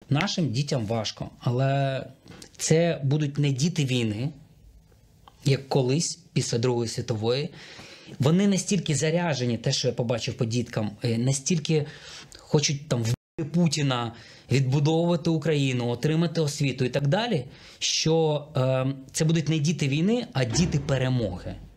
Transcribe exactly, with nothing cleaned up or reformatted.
нашим дітям важко, але це будуть не діти війни, як колись після Другої світової. Вони настільки заряжені, те, що я побачив по діткам, настільки хочуть там вбити Путіна, відбудовувати Україну, отримати освіту і так далі, що е, це будуть не діти війни, а діти перемоги.